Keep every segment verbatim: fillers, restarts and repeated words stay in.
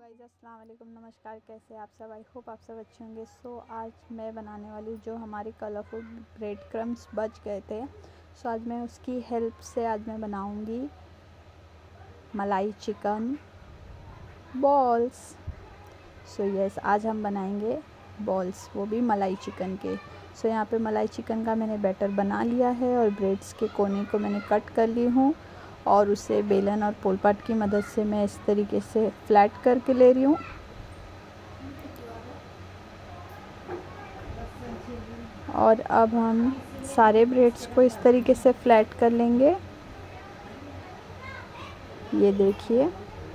Guys अस्सलाम वालेकुम, नमस्कार। कैसे आप सब? आई होप आप सब अच्छे होंगे। सो so, आज मैं बनाने वाली हूँ जो हमारे कलरफुल ब्रेड क्रम्स बच गए थे। सो so, आज मैं उसकी हेल्प से आज मैं बनाऊँगी मलाई चिकन बॉल्स। सो यस, आज हम बनाएंगे बॉल्स, वो भी मलाई चिकन के। सो so, यहाँ पे मलाई चिकन का मैंने बैटर बना लिया है और ब्रेड्स के कोने को मैंने कट कर ली हूँ और उसे बेलन और पोलपाट की मदद से मैं इस तरीके से फ्लैट करके ले रही हूँ। और अब हम सारे ब्रेड्स को इस तरीके से फ्लैट कर लेंगे, ये देखिए।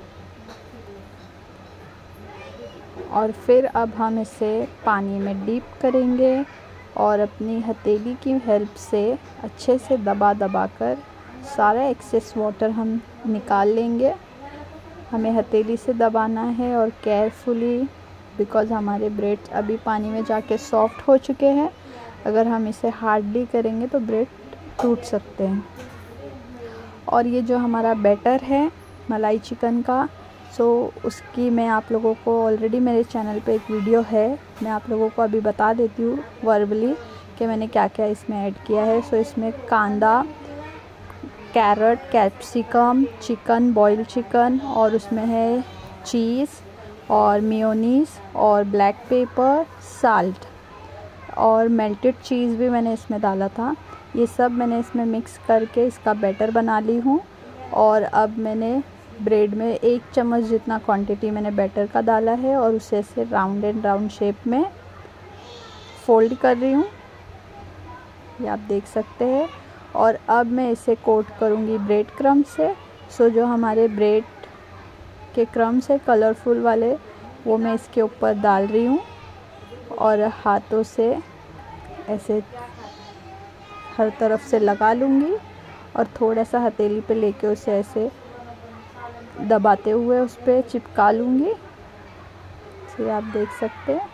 और फिर अब हम इसे पानी में डीप करेंगे और अपनी हथेली की हेल्प से अच्छे से दबा दबा कर सारा एक्सेस वाटर हम निकाल लेंगे। हमें हथेली से दबाना है और केयरफुली, बिकॉज़ हमारे ब्रेड अभी पानी में जाके सॉफ्ट हो चुके हैं। अगर हम इसे हार्डली करेंगे तो ब्रेड टूट सकते हैं। और ये जो हमारा बैटर है मलाई चिकन का, सो उसकी मैं आप लोगों को ऑलरेडी मेरे चैनल पे एक वीडियो है, मैं आप लोगों को अभी बता देती हूँ वर्बली कि मैंने क्या क्या इसमें ऐड किया है। सो इसमें कांदा, carrot, capsicum, chicken, boiled chicken, और उसमें है चीज़ और मेयोनीज़ और ब्लैक पेपर, साल्ट और मेल्टेड चीज़ भी मैंने इसमें डाला था। ये सब मैंने इसमें मिक्स करके इसका बैटर बना ली हूँ। और अब मैंने ब्रेड में एक चम्मच जितना क्वांटिटी मैंने बैटर का डाला है और उसे ऐसे राउंड एंड राउंड शेप में फोल्ड कर रही हूँ, ये आप देख सकते हैं। और अब मैं इसे कोट करूँगी ब्रेड क्रम्ब से। सो जो हमारे ब्रेड के क्रम्स है कलरफुल वाले, वो मैं इसके ऊपर डाल रही हूँ और हाथों से ऐसे हर तरफ से लगा लूँगी और थोड़ा सा हथेली पे लेके उसे ऐसे दबाते हुए उस पर चिपका लूँगी। ये आप देख सकते हैं।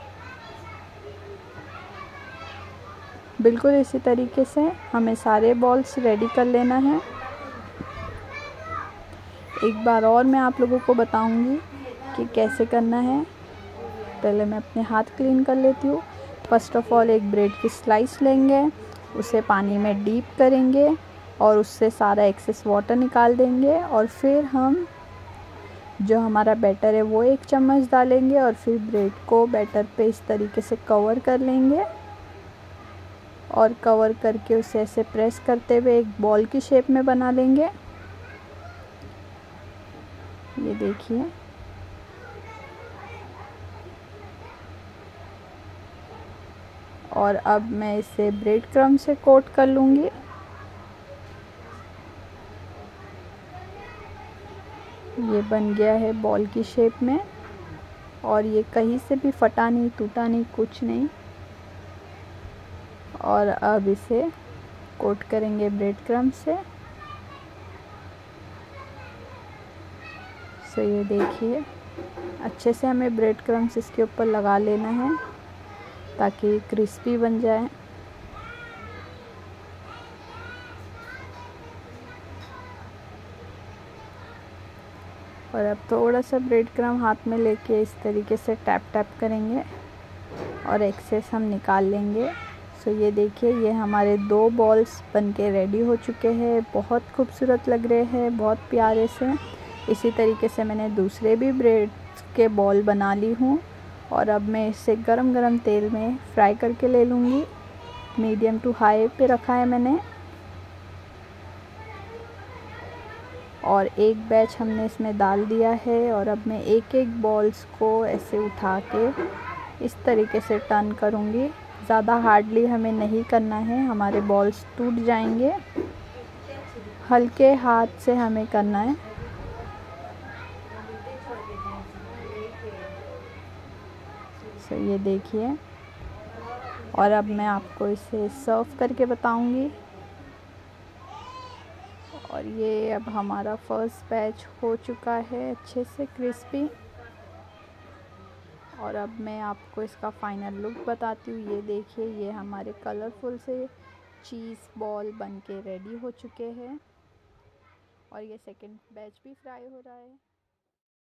बिल्कुल इसी तरीके से हमें सारे बॉल्स रेडी कर लेना है। एक बार और मैं आप लोगों को बताऊंगी कि कैसे करना है। पहले मैं अपने हाथ क्लीन कर लेती हूँ। फर्स्ट ऑफ ऑल एक ब्रेड की स्लाइस लेंगे, उसे पानी में डीप करेंगे और उससे सारा एक्सेस वाटर निकाल देंगे। और फिर हम जो हमारा बैटर है वो एक चम्मच डालेंगे और फिर ब्रेड को बैटर पे इस तरीके से कवर कर लेंगे और कवर करके उसे ऐसे प्रेस करते हुए एक बॉल की शेप में बना लेंगे, ये देखिए। और अब मैं इसे ब्रेड क्रम्ब से कोट कर लूँगी। ये बन गया है बॉल की शेप में और ये कहीं से भी फटा नहीं, टूटा नहीं, कुछ नहीं। और अब इसे कोट करेंगे ब्रेड क्रम्ब से। सो ये देखिए, अच्छे से हमें ब्रेड क्रम्स इसके ऊपर लगा लेना है ताकि क्रिस्पी बन जाए। और अब थोड़ा सा ब्रेड क्रम्ब हाथ में लेके इस तरीके से टैप टैप करेंगे और एक्सेस हम निकाल लेंगे। सो ये देखिए, ये हमारे दो बॉल्स बनके रेडी हो चुके हैं। बहुत खूबसूरत लग रहे हैं, बहुत प्यारे से। इसी तरीके से मैंने दूसरे भी ब्रेड के बॉल बना ली हूँ और अब मैं इसे गरम गरम तेल में फ्राई करके ले लूँगी। मीडियम टू हाई पे रखा है मैंने। और एक बैच हमने इसमें डाल दिया है और अब मैं एक एक बॉल्स को ऐसे उठा के इस तरीके से टर्न करूँगी। ज़्यादा हार्डली हमें नहीं करना है, हमारे बॉल्स टूट जाएंगे। हल्के हाथ से हमें करना है। सो ये देखिए। और अब मैं आपको इसे सर्व करके बताऊंगी। और ये अब हमारा फर्स्ट बैच हो चुका है अच्छे से क्रिस्पी। और अब मैं आपको इसका फाइनल लुक बताती हूँ। ये देखिए, ये हमारे कलरफुल से चीज़ बॉल बनके रेडी हो चुके हैं और ये सेकंड बैच भी फ्राई हो रहा है।